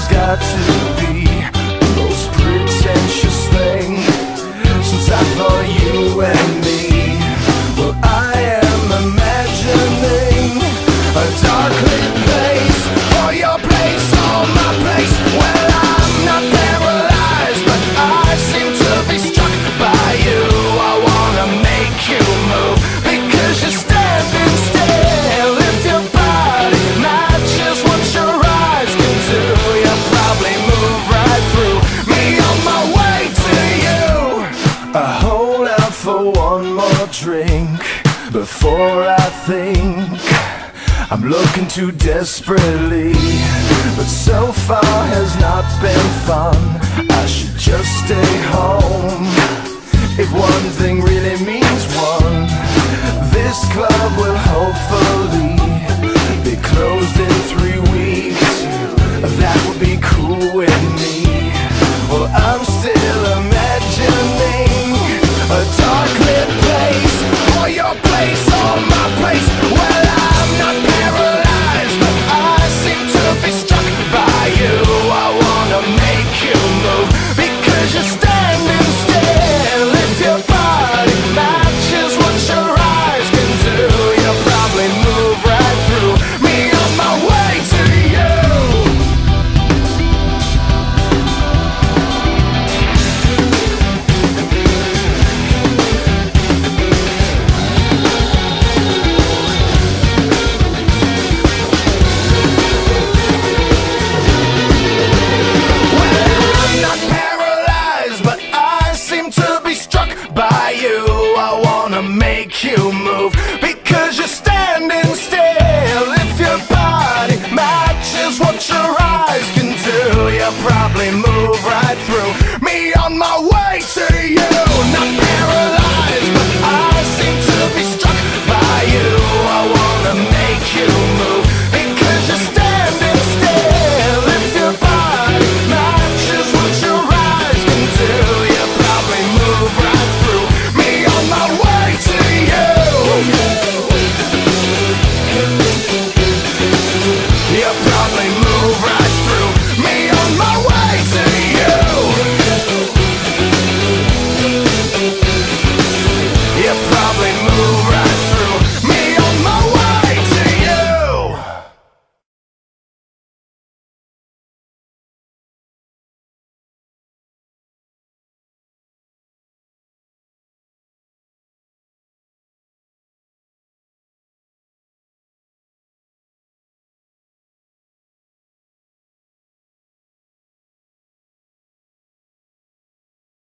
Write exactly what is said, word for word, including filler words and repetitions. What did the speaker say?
has got to be the most pretentious thing since I thought you and me. Well, I am imagining a dark lit place, or your place, or my place. Well, I'm not paralyzed, but I seem to be struck by you. I wanna make you move because you're standing still. If your body matches what your eyes can do, you'll probably move right through me on my way to you. I hold out for one more drink before I think I'm looking too desperately, but so far has not been fun. I should just stay home. If one thing really means one, this club will hopefully be closed in three weeks. That would be cool with me. Well, I'm still imagining a dark lit place, or your place, or my place. Well, I'm not paralyzed, but I seem to be struck by you. I wanna make you move because you're standing still. If your body matches what your eyes can do, you'll probably move right through me on my way to you. Make you move because you're standing still. If your body matches what your eyes can do, you'll probably move right through me on my way to you.